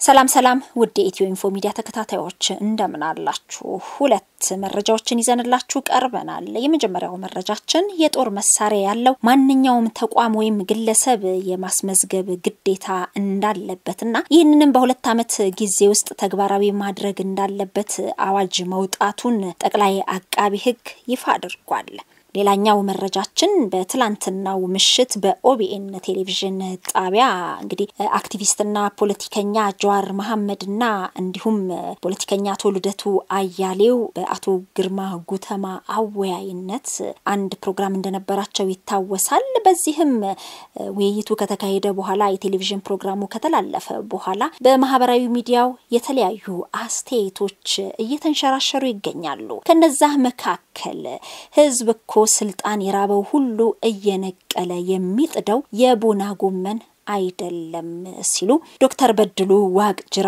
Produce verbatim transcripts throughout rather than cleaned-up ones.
ሰላም ሰላም ውድ የኢትዮኢንፎ ሚዲያ ተከታታዮች እንደምን አላችሁ? ሁለት መረጃዎችን ይዘንላችሁ ቀርበናል። የመጀመሪያው መረጃችን የጦር መሳሪያ ያለው ማንኛውም ተቋም ወይም ግለሰብ የማስመዝገብ ግዴታ እንዳለበትና ይህንንም በሁለት ዓመት ጊዜ ውስጥ ተግባራዊ ማድረግ እንዳለበት አዋጅ መውጣቱን ጠቅላይ አቃቢ ሕግ ይፋ አድርጓል። ሌላኛው መረጃችን በትላንትናው ምሽት በኦቢኤን ቴሌቪዥን ጣቢያ እንግዲህ አክቲቪስትና ፖለቲከኛ ጃዋር መሐመድና እንዲሁም ፖለቲከኛ ሊደቱ አያሌው በአቶ ግርማ ጉተማ አወያይነት አንድ ፕሮግራም እንደነበራቸው ይታወሳል። በዚህም ውይይቱ ከተካሄደ በኋላ የቴሌቪዥን ፕሮግራሙ ከተላለፈ በኋላ በማህበራዊ ሚዲያው የተለያዩ አስተያየቶች እየተንሸራሸሩ ይገኛሉ። ከነዛ መካከል ህዝብ እኮ ስልጣን የራበው ሁሉ እየነቀለ የሚጥደው የቦና ጎመን አይደለም ሲሉ ዶክተር በድሉ ዋቅጅራ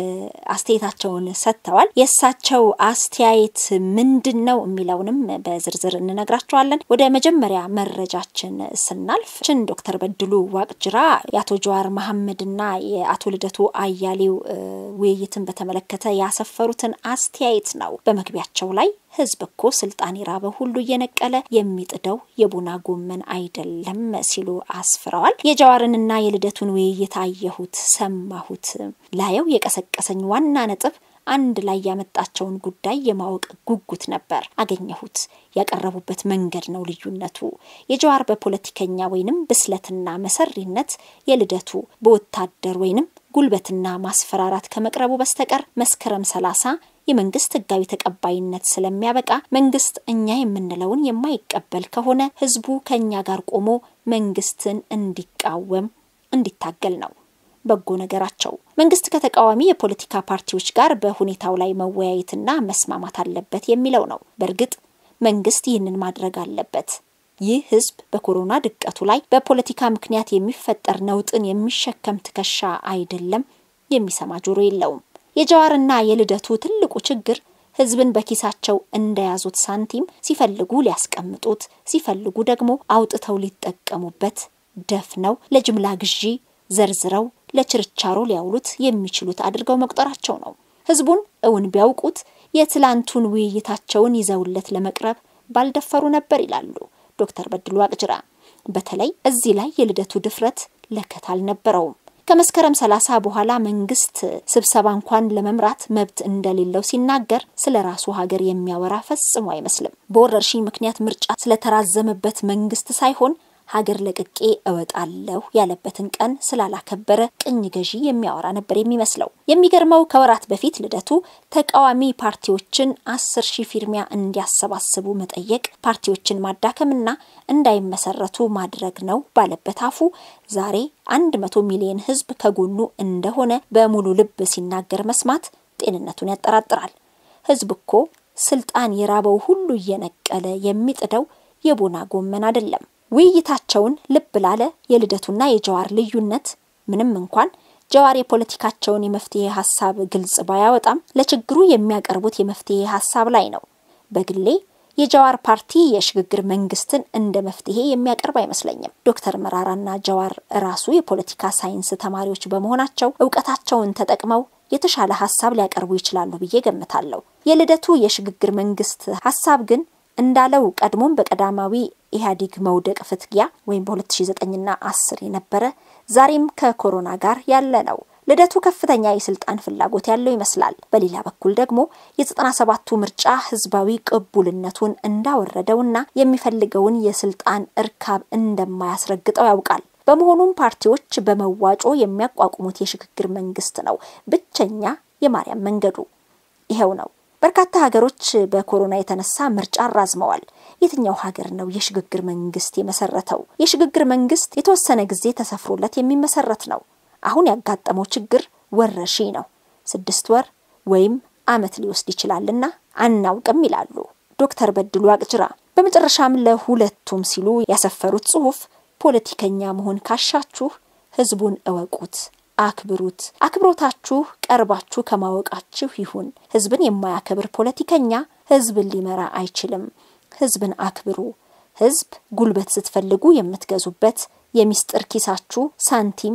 አስተያየታቸውን ሰጥተዋል። የሳቸው አስተያየት ምንድነው የሚለውንም በዝርዝር እንነግራችኋለን። ወደ መጀመሪያ መረጃችን ስናልፍ ዶክተር በድሉ ዋቅጅራ የአቶ ጃዋር መሐመድና የአቶ ልደቱ አያሌው ውይይትን በተመለከተ ያሰፈሩትን አስተያየት ነው በመግቢያቸው ላይ ህዝብ እኮ ስልጣን የራበው ሁሉ እየነቀለ የሚጥደው የቦና ጎመን አይደለም ሲሉ አስፍረዋል። የጃዋርንና የልደቱን ውይይት አየሁት ሰማሁት ላየው የቀሰቀሰኝ ዋና ነጥብ አንድ ላይ ያመጣቸውን ጉዳይ የማወቅ ጉጉት ነበር። አገኘሁት ያቀረቡበት መንገድ ነው ልዩነቱ። የጃዋር በፖለቲከኛ ወይንም ብስለትና መሰሪነት፣ የልደቱ በወታደር ወይንም ጉልበትና ማስፈራራት ከመቅረቡ በስተቀር መስከረም ሰላሳ የመንግስት ህጋዊ ተቀባይነት ስለሚያበቃ መንግስት እኛ የምንለውን የማይቀበል ከሆነ ህዝቡ ከኛ ጋር ቆሞ መንግስትን እንዲቃወም እንዲታገል ነው በጎ ነገራቸው። መንግስት ከተቃዋሚ የፖለቲካ ፓርቲዎች ጋር በሁኔታው ላይ መወያየትና መስማማት አለበት የሚለው ነው። በርግጥ መንግስት ይህንን ማድረግ አለበት። ይህ ህዝብ በኮሮና ድቀቱ ላይ በፖለቲካ ምክንያት የሚፈጠር ነውጥን የሚሸከም ትከሻ አይደለም፣ የሚሰማ ጆሮ የለውም። የጃዋርና የልደቱ ትልቁ ችግር ህዝብን በኪሳቸው እንደያዙት ሳንቲም ሲፈልጉ ሊያስቀምጡት ሲፈልጉ ደግሞ አውጥተው ሊጠቀሙበት ደፍነው ለጅምላ ግዢ ዘርዝረው ለችርቻሮ ሊያውሉት የሚችሉት አድርገው መቁጠራቸው ነው። ህዝቡን እውን ቢያውቁት የትላንቱን ውይይታቸውን ይዘውለት ለመቅረብ ባልደፈሩ ነበር ይላሉ ዶክተር በድሉ ዋቅጅራ። በተለይ እዚህ ላይ የልደቱ ድፍረት ለከት አልነበረውም። ከመስከረም ሰላሳ በኋላ መንግስት ስብሰባ እንኳን ለመምራት መብት እንደሌለው ሲናገር ስለራሱ ሀገር የሚያወራ ፈጽሞ አይመስልም። በወረርሽኝ ምክንያት ምርጫ ስለተራዘመበት መንግስት ሳይሆን ሀገር ለቅቄ እወጣለሁ ያለበትን ቀን ስላላከበረ ቅኝ ገዢ የሚያወራ ነበር የሚመስለው። የሚገርመው ከወራት በፊት ልደቱ ተቃዋሚ ፓርቲዎችን አስር ሺህ ፊርሚያ እንዲያሰባስቡ መጠየቅ ፓርቲዎችን ማዳከምና እንዳይመሰረቱ ማድረግ ነው ባለበት አፉ ዛሬ መቶ ሚሊዮን ህዝብ ከጎኑ እንደሆነ በሙሉ ልብ ሲናገር መስማት ጤንነቱን ያጠራጥራል። ህዝብ እኮ ስልጣን የራበው ሁሉ እየነቀለ የሚጥደው የቦና ጎመን አይደለም። ውይይታቸውን ልብ ላለ የልደቱና የጃዋር ልዩነት ምንም እንኳን ጃዋር የፖለቲካቸውን የመፍትሄ ሐሳብ ግልጽ ባያወጣም ለችግሩ የሚያቀርቡት የመፍትሄ ሐሳብ ላይ ነው። በግሌ የጃዋር ፓርቲ የሽግግር መንግስትን እንደ መፍትሄ የሚያቀርብ አይመስለኝም። ዶክተር መራራና ጃዋር ራሱ የፖለቲካ ሳይንስ ተማሪዎች በመሆናቸው ዕውቀታቸውን ተጠቅመው የተሻለ ሐሳብ ሊያቀርቡ ይችላሉ ብዬ ገምታለሁ። የልደቱ የሽግግር መንግስት ሐሳብ ግን እንዳለው ቀድሞም በቀዳማዊ ኢህአዴግ መውደቅ ፍትጊያ ወይም በ2009 እና አስር የነበረ ዛሬም ከኮሮና ጋር ያለ ነው። ልደቱ ከፍተኛ የስልጣን ፍላጎት ያለው ይመስላል። በሌላ በኩል ደግሞ የ97ቱ ምርጫ ህዝባዊ ቅቡልነቱን እንዳወረደውና የሚፈልገውን የስልጣን እርካብ እንደማያስረግጠው ያውቃል። በመሆኑም ፓርቲዎች በመዋጮ የሚያቋቁሙት የሽግግር መንግስት ነው ብቸኛ የማርያም መንገዱ። ይሄው ነው። በርካታ ሀገሮች በኮሮና የተነሳ ምርጫ አራዝመዋል። የትኛው ሀገር ነው የሽግግር መንግስት የመሰረተው? የሽግግር መንግስት የተወሰነ ጊዜ ተሰፍሮለት የሚመሰረት ነው። አሁን ያጋጠመው ችግር ወረርሽኝ ነው። ስድስት ወር ወይም አመት ሊወስድ ይችላልና አናውቅም ይላሉ ዶክተር በድሉ ዋቅጅራ። በመጨረሻም ለሁለቱም ሲሉ ያሰፈሩት ጽሁፍ ፖለቲከኛ መሆን ካሻችሁ ህዝቡን እወቁት፣ አክብሩት፣ አክብሮታችሁ ቀርባችሁ ከማወቃችሁ ይሁን። ህዝብን የማያከብር ፖለቲከኛ ህዝብን ሊመራ አይችልም። ህዝብን አክብሩ። ህዝብ ጉልበት ስትፈልጉ የምትገዙበት የሚስጥር ኪሳችሁ ሳንቲም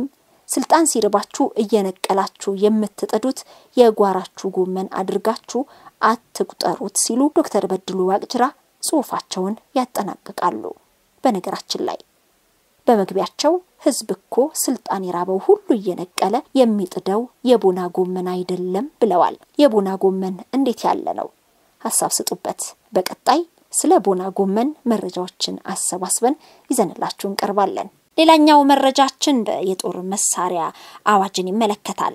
ስልጣን ሲርባችሁ እየነቀላችሁ የምትጠዱት የጓራችሁ ጎመን አድርጋችሁ አትቁጠሩት ሲሉ ዶክተር በድሉ ዋቅጅራ ጽሑፋቸውን ያጠናቅቃሉ። በነገራችን ላይ በመግቢያቸው ህዝብ እኮ ስልጣን ይራበው ሁሉ እየነቀለ የሚጥደው የቡና ጎመን አይደለም ብለዋል። የቡና ጎመን እንዴት ያለ ነው? ሐሳብ ስጡበት። በቀጣይ ስለ ቡና ጎመን መረጃዎችን አሰባስበን ይዘንላችሁ እንቀርባለን። ሌላኛው መረጃችን የጦር መሳሪያ አዋጅን ይመለከታል።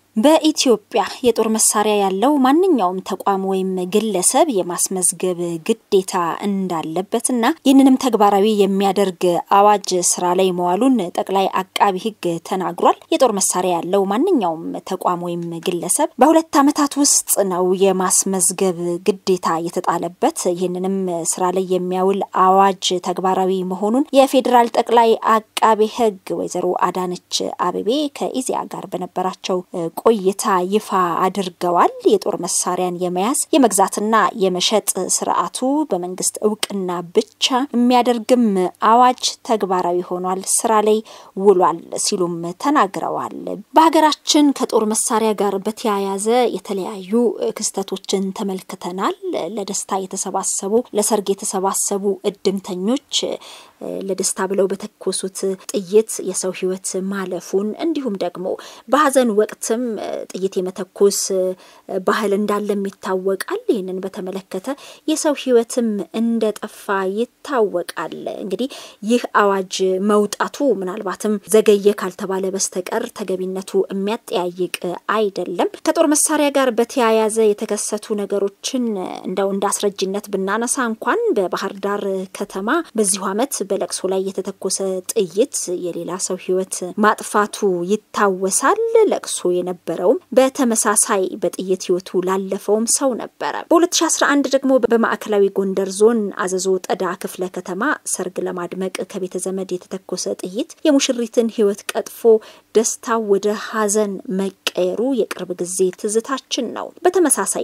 በኢትዮጵያ የጦር መሳሪያ ያለው ማንኛውም ተቋም ወይም ግለሰብ የማስመዝገብ ግዴታ እንዳለበትና ይህንንም ተግባራዊ የሚያደርግ አዋጅ ስራ ላይ መዋሉን ጠቅላይ አቃቢ ህግ ተናግሯል። የጦር መሳሪያ ያለው ማንኛውም ተቋም ወይም ግለሰብ በሁለት ዓመታት ውስጥ ነው የማስመዝገብ ግዴታ የተጣለበት። ይህንንም ስራ ላይ የሚያውል አዋጅ ተግባራዊ መሆኑን የፌደራል ጠቅላይ አቃቢ ህግ ወይዘሮ አዳነች አቤቤ ከኢዜአ ጋር በነበራቸው ቆይታ ይፋ አድርገዋል። የጦር መሳሪያን የመያዝ የመግዛትና የመሸጥ ስርዓቱ በመንግስት እውቅና ብቻ የሚያደርግም አዋጅ ተግባራዊ ሆኗል፣ ስራ ላይ ውሏል ሲሉም ተናግረዋል። በሀገራችን ከጦር መሳሪያ ጋር በተያያዘ የተለያዩ ክስተቶችን ተመልክተናል። ለደስታ የተሰባሰቡ ለሰርግ የተሰባሰቡ እድምተኞች ለደስታ ብለው በተኮሱት ጥይት የሰው ህይወት ማለፉን እንዲሁም ደግሞ በሐዘን ወቅትም ጥይት የመተኮስ ባህል እንዳለም ይታወቃል። ይህንን በተመለከተ የሰው ህይወትም እንደጠፋ ይታወቃል። እንግዲህ ይህ አዋጅ መውጣቱ ምናልባትም ዘገየ ካልተባለ በስተቀር ተገቢነቱ የሚያጠያይቅ አይደለም። ከጦር መሳሪያ ጋር በተያያዘ የተከሰቱ ነገሮችን እንደው እንዳስረጅነት ብናነሳ እንኳን በባህር ዳር ከተማ በዚህ ዓመት በለቅሶ ላይ የተተኮሰ ጥይት የሌላ ሰው ህይወት ማጥፋቱ ይታወሳል። ለቅሶ የነበረው በተመሳሳይ በጥይት ህይወቱ ላለፈውም ሰው ነበር። በ2011 ደግሞ በማዕከላዊ ጎንደር ዞን አዘዞ ጠዳ ክፍለ ከተማ ሰርግ ለማድመቅ ከቤተ ዘመድ የተተኮሰ ጥይት የሙሽሪትን ህይወት ቀጥፎ ደስታ ወደ ሐዘን መቀየሩ የቅርብ ጊዜ ትዝታችን ነው። በተመሳሳይ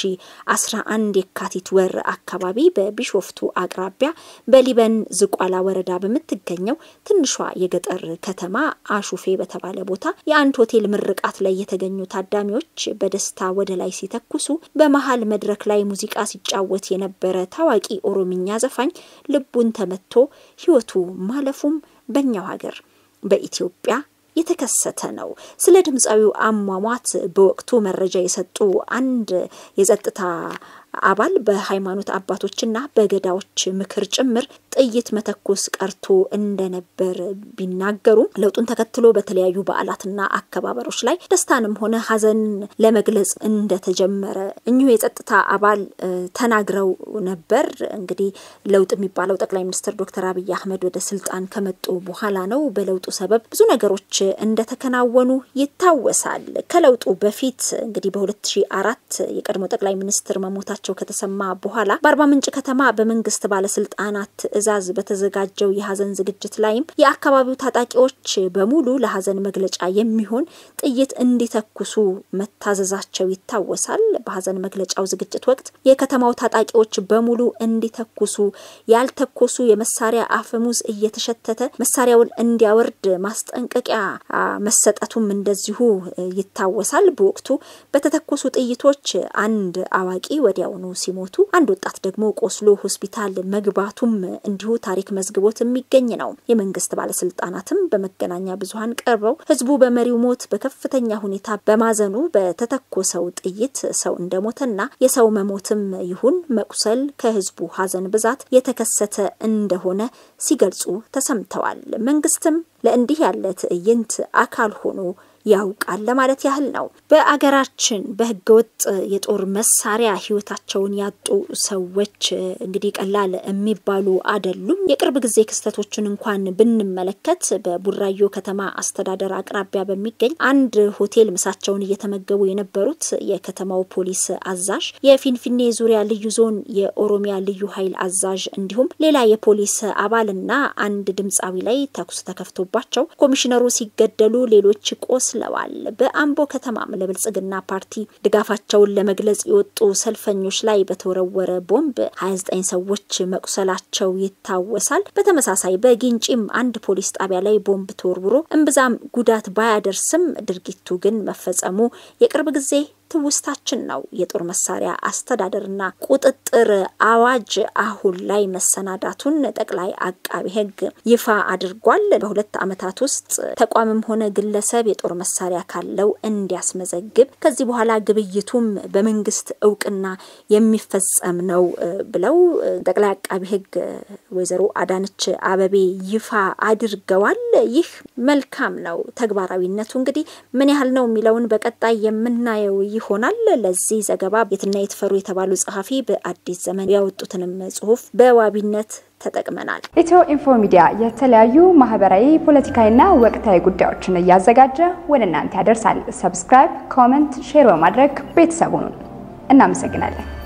በ2011 የካቲት ወር አካባቢ በቢሾፍቱ አቅራቢያ በሊበን ዝቋላ ወረዳ በመትገኘው ትንሿ የገጠር ከተማ አሹፌ በተባለ ቦታ የአንድ ሆቴል ምርቃት ላይ የተገኙ ታዳሚዎች በደስታ ወደ ላይ ሲተኩሱ በመሃል መድረክ ላይ ሙዚቃ ሲጫወት የነበረ ታዋቂ ኦሮምኛ ዘፋኝ ልቡን ተመቶ ህይወቱ ማለፉም በእኛው ሀገር በኢትዮጵያ የተከሰተ ነው። ስለ ድምጻዊው አሟሟት በወቅቱ መረጃ የሰጡ አንድ የጸጥታ አባል በሃይማኖት አባቶችና በገዳዎች ምክር ጭምር ጥይት መተኮስ ቀርቶ እንደነበር ቢናገሩ ለውጡን ተከትሎ በተለያዩ በዓላትና አከባበሮች ላይ ደስታንም ሆነ ሐዘን ለመግለጽ እንደተጀመረ እኚሁ የጸጥታ አባል ተናግረው ነበር። እንግዲህ ለውጥ የሚባለው ጠቅላይ ሚኒስትር ዶክተር አብይ አህመድ ወደ ስልጣን ከመጡ በኋላ ነው። በለውጡ ሰበብ ብዙ ነገሮች እንደተከናወኑ ይታወሳል። ከለውጡ በፊት እንግዲህ በ2004 የቀድሞ ጠቅላይ ሚኒስትር መሞታቸው ከተሰማ በኋላ በአርባ ምንጭ ከተማ በመንግስት ባለስልጣናት ትዕዛዝ በተዘጋጀው የሐዘን ዝግጅት ላይም የአካባቢው ታጣቂዎች በሙሉ ለሐዘን መግለጫ የሚሆን ጥይት እንዲተኩሱ መታዘዛቸው ይታወሳል። በሐዘን መግለጫው ዝግጅት ወቅት የከተማው ታጣቂዎች በሙሉ እንዲተኩሱ ያልተኮሱ የመሳሪያ አፈሙዝ እየተሸተተ መሳሪያውን እንዲያወርድ ማስጠንቀቂያ መሰጠቱም እንደዚሁ ይታወሳል። በወቅቱ በተተኮሱ ጥይቶች አንድ አዋቂ ወዲያው ነው ሲሞቱ አንድ ወጣት ደግሞ ቆስሎ ሆስፒታል መግባቱም እንዲሁ ታሪክ መዝግቦት የሚገኝ ነው። የመንግስት ባለስልጣናትም በመገናኛ ብዙሃን ቀርበው ህዝቡ በመሪው ሞት በከፍተኛ ሁኔታ በማዘኑ በተተኮሰው ጥይት ሰው እንደሞተና የሰው መሞትም ይሁን መቁሰል ከህዝቡ ሐዘን ብዛት የተከሰተ እንደሆነ ሲገልጹ ተሰምተዋል። መንግስትም ለእንዲህ ያለ ትዕይንት አካል ሆኖ ያውቃል ለማለት ያህል ነው። በአገራችን በህገወጥ የጦር መሳሪያ ህይወታቸውን ያጡ ሰዎች እንግዲህ ቀላል የሚባሉ አይደሉም። የቅርብ ጊዜ ክስተቶችን እንኳን ብንመለከት በቡራዮ ከተማ አስተዳደር አቅራቢያ በሚገኝ አንድ ሆቴል ምሳቸውን እየተመገቡ የነበሩት የከተማው ፖሊስ አዛዥ፣ የፊንፊኔ ዙሪያ ልዩ ዞን የኦሮሚያ ልዩ ኃይል አዛዥ እንዲሁም ሌላ የፖሊስ አባልና አንድ ድምጻዊ ላይ ተኩስ ተከፍቶባቸው ኮሚሽነሩ ሲገደሉ ሌሎች ቆስ ቆስለዋል። በአምቦ ከተማም ለብልጽግና ፓርቲ ድጋፋቸውን ለመግለጽ የወጡ ሰልፈኞች ላይ በተወረወረ ቦምብ ሃያ ዘጠኝ ሰዎች መቁሰላቸው ይታወሳል። በተመሳሳይ በጊንጪም አንድ ፖሊስ ጣቢያ ላይ ቦምብ ተወርውሮ እምብዛም ጉዳት ባያደርስም ድርጊቱ ግን መፈጸሙ የቅርብ ጊዜ ትውስታችን ነው። የጦር መሳሪያ አስተዳደርና ቁጥጥር አዋጅ አሁን ላይ መሰናዳቱን ጠቅላይ አቃቢ ሕግ ይፋ አድርጓል። በሁለት ዓመታት ውስጥ ተቋምም ሆነ ግለሰብ የጦር መሳሪያ ካለው እንዲያስመዘግብ ከዚህ በኋላ ግብይቱም በመንግስት ዕውቅና የሚፈጸም ነው ብለው ጠቅላይ አቃቢ ሕግ ወይዘሮ አዳነች አበቤ ይፋ አድርገዋል። ይህ መልካም ነው። ተግባራዊነቱ እንግዲህ ምን ያህል ነው የሚለውን በቀጣይ የምናየው ይሆናል። ለዚህ ዘገባ የትና የተፈሩ የተባሉ ጸሐፊ በአዲስ ዘመን ያወጡትንም ጽሁፍ በዋቢነት ተጠቅመናል። ኢትዮ ኢንፎ ሚዲያ የተለያዩ ማህበራዊ ፖለቲካዊና ወቅታዊ ጉዳዮችን ያዘጋጀ ወደ እናንተ ያደርሳል። ሰብስክራይብ፣ ኮሜንት፣ ሼር በማድረግ ቤተሰቡን እናመሰግናለን።